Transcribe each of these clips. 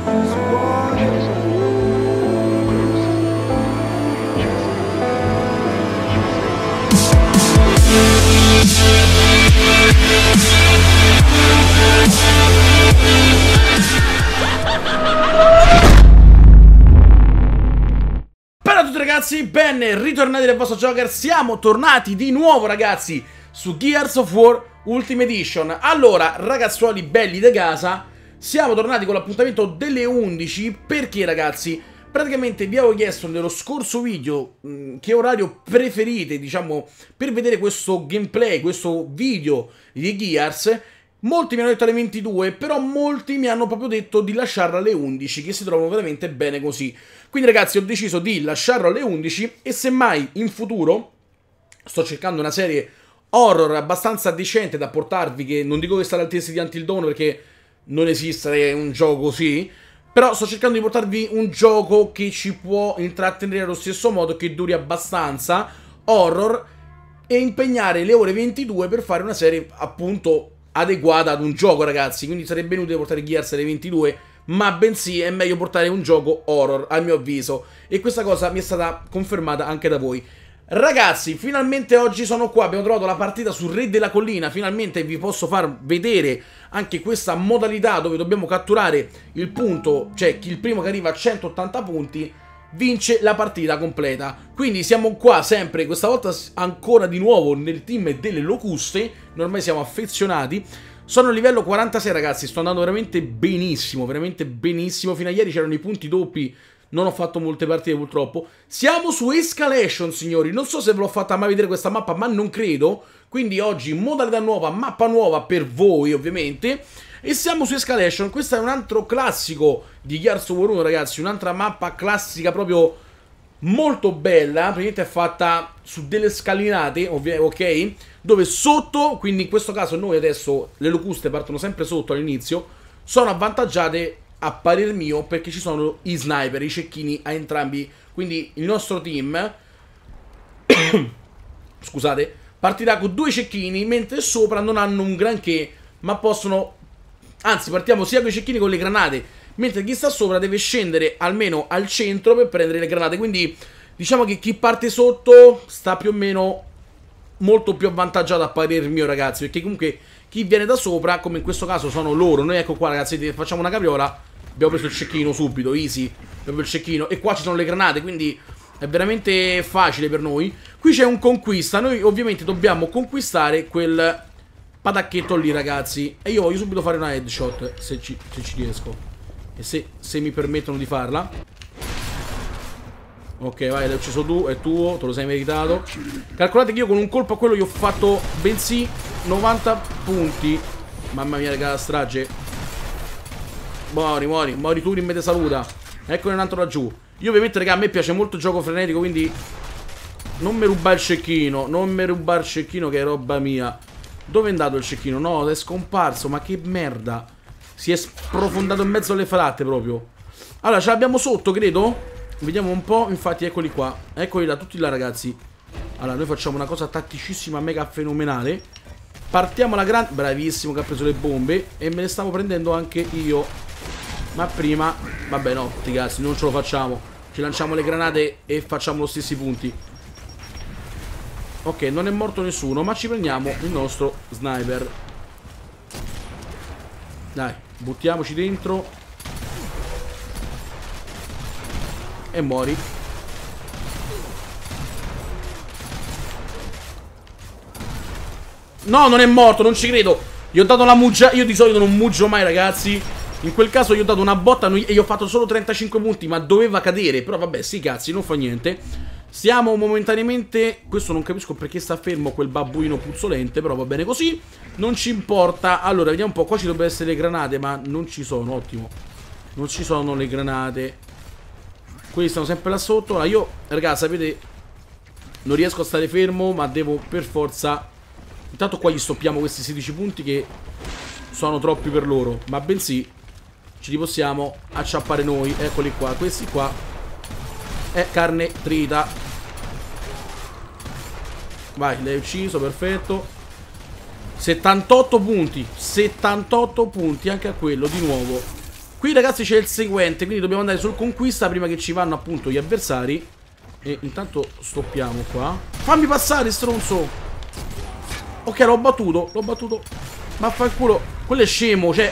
Ragazzi, ben ritornati nel vostro Joker. Siamo tornati di nuovo, ragazzi, su Gears of War Ultimate Edition. Allora, ragazzuoli belli de casa, siamo tornati con l'appuntamento delle 11. Perché, ragazzi, praticamente vi avevo chiesto nello scorso video che orario preferite, diciamo, per vedere questo gameplay, questo video di Gears. Molti mi hanno detto alle 22, però molti mi hanno proprio detto di lasciarlo alle 11, che si trovano veramente bene così. Quindi, ragazzi, ho deciso di lasciarlo alle 11 e semmai in futuro sto cercando una serie horror abbastanza decente da portarvi, che non dico che sta all'altezza di Until Dawn perché non esiste un gioco così, però sto cercando di portarvi un gioco che ci può intrattenere allo stesso modo, che duri abbastanza, horror, e impegnare le ore 22 per fare una serie appunto adeguata ad un gioco, ragazzi. Quindi sarebbe inutile portare Gears alle 22, ma bensì è meglio portare un gioco horror, a mio avviso, e questa cosa mi è stata confermata anche da voi. Ragazzi, finalmente oggi sono qua, abbiamo trovato la partita sul Re della Collina, finalmente vi posso far vedere anche questa modalità dove dobbiamo catturare il punto, cioè il primo che arriva a 180 punti vince la partita completa. Quindi siamo qua sempre, questa volta ancora di nuovo nel team delle locuste, ormai siamo affezionati. Sono a livello 46, ragazzi, sto andando veramente benissimo, fino a ieri c'erano i punti doppi, non ho fatto molte partite purtroppo. Siamo su Escalation, signori, non so se ve l'ho fatta mai vedere questa mappa, ma non credo. Quindi oggi modalità nuova, mappa nuova per voi ovviamente. E siamo su Escalation, questo è un altro classico di Gears of War 1, ragazzi, un'altra mappa classica proprio molto bella, praticamente è fatta su delle scalinate, ok? Dove sotto, quindi in questo caso noi adesso, le locuste partono sempre sotto all'inizio, sono avvantaggiate a parer mio perché ci sono i sniper, i cecchini a entrambi, quindi il nostro team, scusate, partirà con 2 cecchini, mentre sopra non hanno un granché, ma possono... Anzi, partiamo sia con i cecchini che con le granate, mentre chi sta sopra deve scendere almeno al centro per prendere le granate. Quindi diciamo che chi parte sotto sta più o meno molto più avvantaggiato a parer mio, ragazzi, perché comunque chi viene da sopra, come in questo caso sono loro, noi ecco qua, ragazzi, facciamo una capriola, abbiamo preso il cecchino subito, easy, abbiamo il cecchino, e qua ci sono le granate, quindi è veramente facile per noi. Qui c'è un conquista, noi ovviamente dobbiamo conquistare quel patacchetto lì, ragazzi, e io voglio subito fare una headshot, se ci riesco, e se mi permettono di farla. Ok, vai, l'hai ucciso tu, è tuo, te lo sei meritato. Calcolate che io con un colpo a quello gli ho fatto bensì 90 punti. Mamma mia, raga, la strage. Muori tu, rimette saluta. Eccone un altro laggiù. Io ovviamente, raga, a me piace molto il gioco frenetico, quindi non mi ruba il cecchino, che è roba mia. Dove è andato il cecchino? No, è scomparso, ma che merda. Si è sprofondato in mezzo alle fratte proprio. Allora, ce l'abbiamo sotto, credo. Vediamo un po', infatti eccoli qua. Eccoli là, tutti là, ragazzi. Allora, noi facciamo una cosa tatticissima, mega fenomenale. Partiamo alla grande... Bravissimo che ha preso le bombe. E me ne stavo prendendo anche io. Ma prima... Vabbè, no, sti cazzi, non ce lo facciamo. Ci lanciamo le granate e facciamo lo stessi punti. Ok, non è morto nessuno, ma ci prendiamo il nostro sniper. Dai, buttiamoci dentro. E muori. No, non è morto, non ci credo. Gli ho dato la muggia. Io di solito non muggio mai, ragazzi. In quel caso gli ho dato una botta e gli ho fatto solo 35 punti, ma doveva cadere. Però vabbè, sti cazzi, non fa niente. Stiamo momentaneamente... Questo non capisco perché sta fermo quel babbuino puzzolente, però va bene così. Non ci importa. Allora, vediamo un po'. Qua ci dovrebbero essere le granate, ma non ci sono, ottimo. Non ci sono le granate. Quelli stanno sempre là sotto. Allora io, ragazzi, sapete, non riesco a stare fermo, ma devo per forza... Intanto qua gli stoppiamo questi 16 punti che sono troppi per loro, ma bensì ci li possiamo acciappare noi. Eccoli qua, questi qua è carne trita. Vai, l'hai ucciso, perfetto. 78 punti. 78 punti anche a quello, di nuovo. Qui ragazzi c'è il seguente, quindi dobbiamo andare sul conquista prima che ci vanno appunto gli avversari. E intanto stoppiamo qua. Fammi passare, stronzo. Ok, l'ho battuto, l'ho battuto. Ma fa il culo. Quello è scemo, cioè.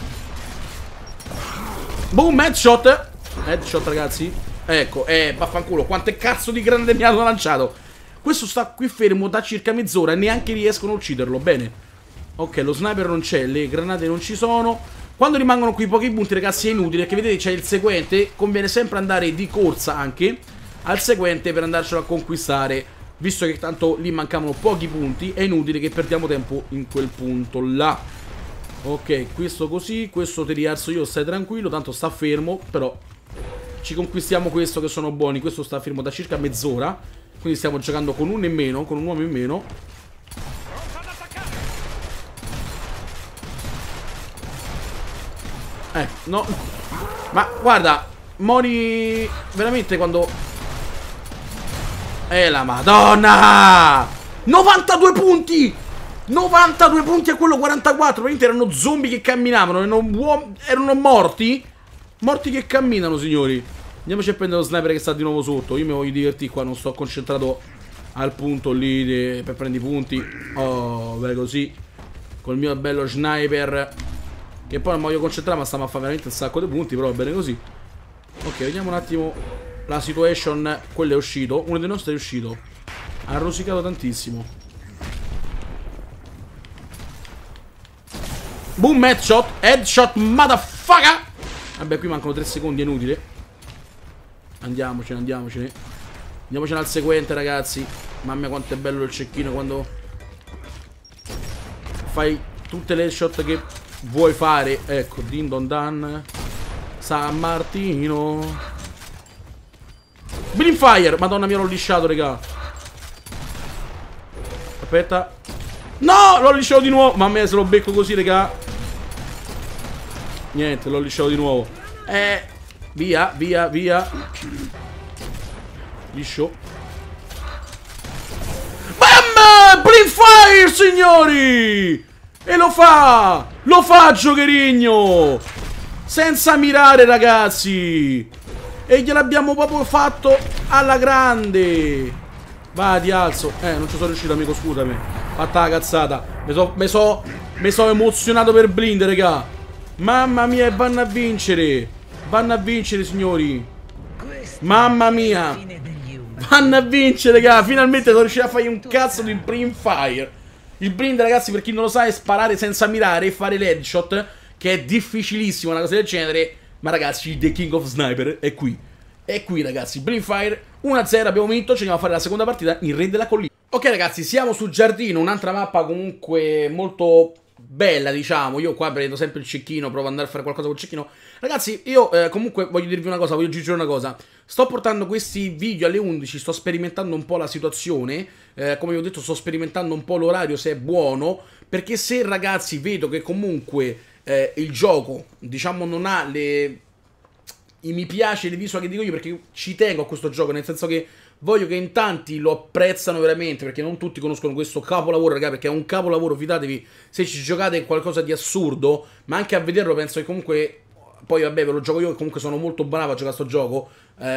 Boom, headshot. Headshot ragazzi. Ecco, vaffanculo. Quante cazzo di granate mi hanno lanciato. Questo sta qui fermo da circa mezz'ora e neanche riescono a ucciderlo, bene. Ok, lo sniper non c'è, le granate non ci sono. Quando rimangono qui pochi punti ragazzi è inutile, perché vedete c'è il seguente. Conviene sempre andare di corsa anche al seguente per andarcelo a conquistare, visto che tanto lì mancavano pochi punti. È inutile che perdiamo tempo in quel punto là. Ok, questo così, questo ti rialzo io, stai tranquillo, tanto sta fermo. Però ci conquistiamo questo che sono buoni. Questo sta fermo da circa mezz'ora, quindi stiamo giocando con uno in meno, con un uomo in meno. No. Ma guarda, mori veramente quando... la madonna! 92 punti! 92 punti a quello 44. Veramente erano zombie che camminavano. Erano morti. Morti che camminano, signori. Andiamoci a prendere lo sniper che sta di nuovo sotto. Io mi voglio divertire qua, non sto concentrato al punto lì per prendere i punti. Oh, beh, così. Col mio bello sniper. Che poi non mi voglio concentrare, ma stiamo a fare veramente un sacco di punti. Però va bene così. Ok, vediamo un attimo la situation. Quello è uscito. Uno dei nostri è uscito. Ha rosicato tantissimo. Boom, headshot. Headshot, motherfucker. Vabbè, qui mancano 3 secondi, è inutile. Andiamocene, andiamocene. Andiamocene al seguente, ragazzi. Mamma mia, quanto è bello il cecchino quando fai tutte le shot che vuoi fare. Ecco, din don dan San Martino. Brimfire. Madonna mia, l'ho lisciato, raga. Aspetta. No, l'ho lisciato di nuovo. Mamma mia, se lo becco così, raga. Niente, l'ho lisciato di nuovo. Via, via, via. Liscio. Bam! Brimfire, signori! E lo fa! Lo fa, giocherigno! Senza mirare, ragazzi! E gliel'abbiamo proprio fatto alla grande! Va, ti alzo. Non ci sono riuscito, amico, scusami. Fatta la cazzata. Mi so emozionato per blind, raga. Mamma mia, e vanno a vincere. Vanno a vincere, signori. Mamma mia. Vanno a vincere, raga. Finalmente sono riuscito a fare un cazzo di Brimfire. Il blind, ragazzi, per chi non lo sa, è sparare senza mirare e fare l'headshot, che è difficilissimo, una cosa del genere. Ma ragazzi, The King of Sniper è qui. È qui, ragazzi. Brimfire 1-0, abbiamo vinto. Ci andiamo a fare la seconda partita in Re della Collina. Ok, ragazzi, siamo su Giardino. Un'altra mappa comunque molto bella, diciamo. Io qua prendo sempre il cecchino, provo ad andare a fare qualcosa col cecchino. Ragazzi, io comunque voglio dirvi una cosa, voglio aggiungere una cosa. Sto portando questi video alle 11, sto sperimentando un po' la situazione. Come vi ho detto, sto sperimentando un po' l'orario, se è buono. Perché se, ragazzi, vedo che comunque il gioco, diciamo, non ha i mi piace, le visual che dico io, perché ci tengo a questo gioco, nel senso che voglio che in tanti lo apprezzano veramente, perché non tutti conoscono questo capolavoro, raga, perché è un capolavoro, fidatevi, se ci giocate è qualcosa di assurdo, ma anche a vederlo penso che comunque, poi vabbè ve lo gioco io, che comunque sono molto bravo a giocare a sto gioco,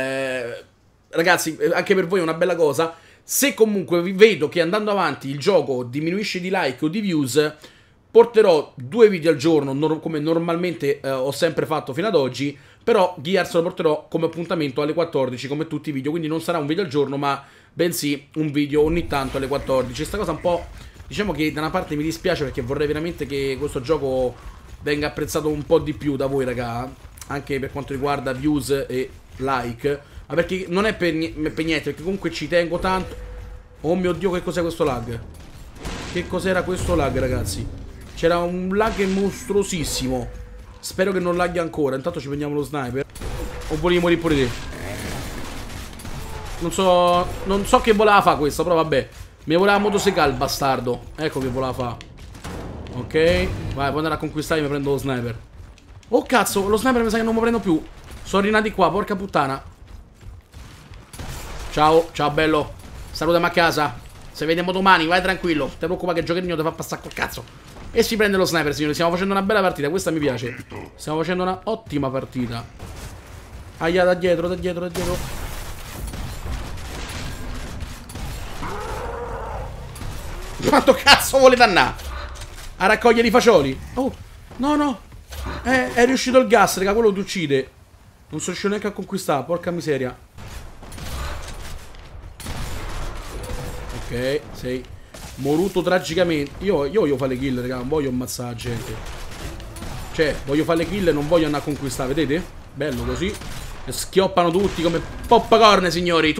ragazzi, anche per voi è una bella cosa. Se comunque vi vedo che andando avanti il gioco diminuisce di like o di views, porterò 2 video al giorno, come normalmente ho sempre fatto fino ad oggi. Però Gears lo porterò come appuntamento alle 14, come tutti i video. Quindi non sarà un video al giorno, ma bensì un video ogni tanto alle 14. Questa cosa un po', diciamo che da una parte mi dispiace, perché vorrei veramente che questo gioco venga apprezzato un po' di più da voi, raga. Anche per quanto riguarda views e like. Ma perché non è per niente, perché comunque ci tengo tanto. Oh mio Dio, che cos'è questo lag? Che cos'era questo lag, ragazzi? C'era un lag mostruosissimo. Spero che non laghi ancora. Intanto ci prendiamo lo sniper. O volevi morire pure te? Non so che voleva fare questo, però vabbè. Mi voleva motosecare il bastardo. Ecco che voleva fare. Ok. Vai, puoi andare a conquistare, mi prendo lo sniper. Oh cazzo, lo sniper mi sa che non mi prendo più. Sono rinati qua, porca puttana. Ciao, ciao bello. Salutami a casa. Se vediamo domani, vai tranquillo. Ti preoccupa che il giocherino ti fa passare col cazzo. E si prende lo sniper, signori. Stiamo facendo una bella partita, questa mi piace. Stiamo facendo una ottima partita. Aia, da dietro, da dietro, da dietro. Quanto cazzo volete andare? A raccogliere i fagioli. Oh, no, no. È riuscito il gas, raga, quello ti uccide. Non sono riuscito neanche a conquistare, porca miseria. Ok, sei moruto tragicamente. Io voglio fare le kill, raga, non voglio ammazzare la gente. Cioè, voglio fare le kill e non voglio andare a conquistare, vedete? Bello così. E schioppano tutti come popcorn, signori.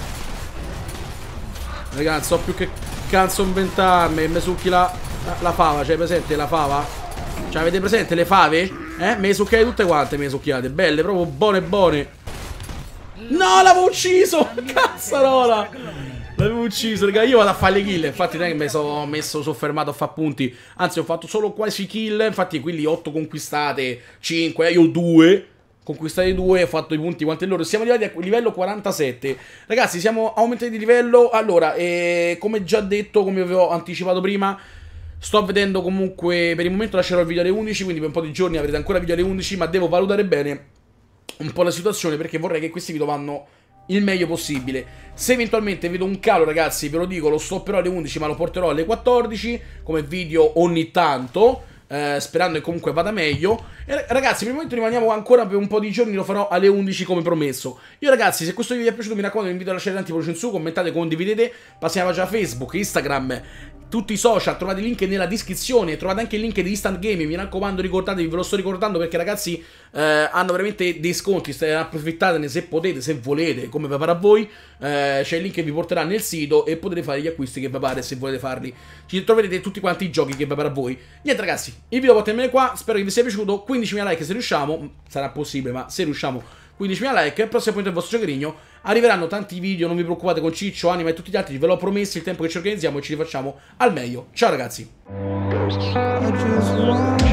Raga, non so più che cazzo inventarmi. Mi succhi la fava, cioè presente la fava? Cioè avete presente le fave? Me le succhiate tutte quante, me le succhiate. Belle, proprio buone buone. No, l'avevo ucciso! Cazzarola! L'avevo ucciso, raga. Io vado a fare le kill. Infatti non è che mi sono soffermato a fare punti. Anzi, ho fatto solo quasi kill. Infatti quelli 8 conquistate, 5, io 2. Conquistati 2, ho fatto i punti quanti loro. Siamo arrivati a livello 47. Ragazzi, siamo aumentati di livello. Allora, come già detto, come avevo anticipato prima, sto vedendo comunque. Per il momento lascerò il video alle 11. Quindi per un po' di giorni avrete ancora video alle 11. Ma devo valutare bene un po' la situazione, perché vorrei che questi video vanno il meglio possibile. Se eventualmente vedo un calo, ragazzi, ve lo dico, lo stopperò alle 11 ma lo porterò alle 14 come video ogni tanto, sperando che comunque vada meglio. E ragazzi, per il momento rimaniamo ancora per un po' di giorni, lo farò alle 11 come promesso. Io ragazzi, se questo video vi è piaciuto, mi raccomando, vi invito a lasciare tanti pollici in su, commentate, condividete, passiamo già a Facebook, Instagram, tutti i social, trovate il link nella descrizione, trovate anche il link di Instant Gaming, mi raccomando, ricordatevi, ve lo sto ricordando perché ragazzi hanno veramente dei sconti, approfittatene se potete, se volete, come vi pare a voi. C'è il link che vi porterà nel sito e potete fare gli acquisti che vi pare se volete farli. Ci troverete tutti quanti i giochi che vi pare a voi. Niente ragazzi, il video può terminare qua, spero che vi sia piaciuto, 15.000 like se riusciamo, sarà possibile ma se riusciamo 15.000 like, il prossimo appunto è il vostro giocherino. Arriveranno tanti video, non vi preoccupate, con Ciccio, Anima e tutti gli altri, ve l'ho promesso, il tempo che ci organizziamo e ci rifacciamo al meglio. Ciao ragazzi.